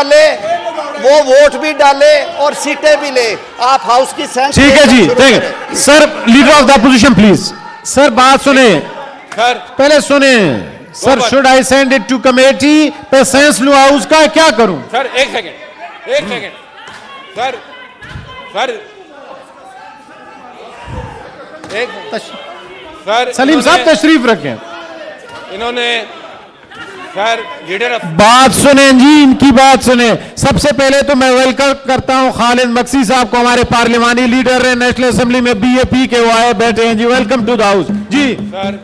भी डाले और सीटें भी ले। आप हाउस की सेंस ठीक है जी, ठीक है sir. Leader of the opposition please. Sir बात सुने, पहले सुने sir. Should I send it to committee पे सेंस लू हाउस का क्या करूं? सर एक सेकंड सर सलीम साहब तशरीफ रखें। इन्होंने सर लीडर बात सुने जी, इनकी बात सुने। सबसे पहले तो मैं वेलकम करता हूं खालिद मक्सी साहब को, हमारे पार्लियामानी लीडर हैं, नेशनल असेंबली में बीएपी के वो आए बैठे हैं जी। वेलकम टू द हाउस जी। सर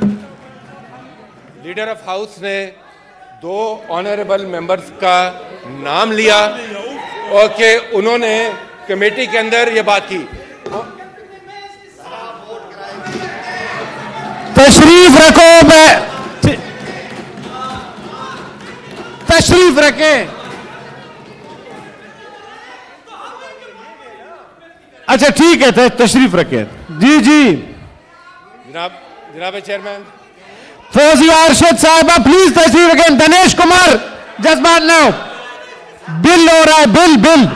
लीडर ऑफ हाउस ने 2 ऑनरेबल मेंबर्स का नाम लिया और कि उन्होंने कमेटी के अंदर ये बात की। तशरीफ रखो, तशरीफ रखें। अच्छा ठीक है, तशरीफ रखें। जी जी जनाब चेयरमैन। फौजिया अरशद साहिबा प्लीज तशरीफ रखें। दिनेश कुमार जज्बात नाउ, बिल हो रहा है, बिल।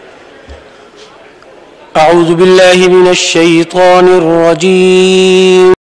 अऊज़ु बिल्लाहि मिनश शैतानिर रजीम।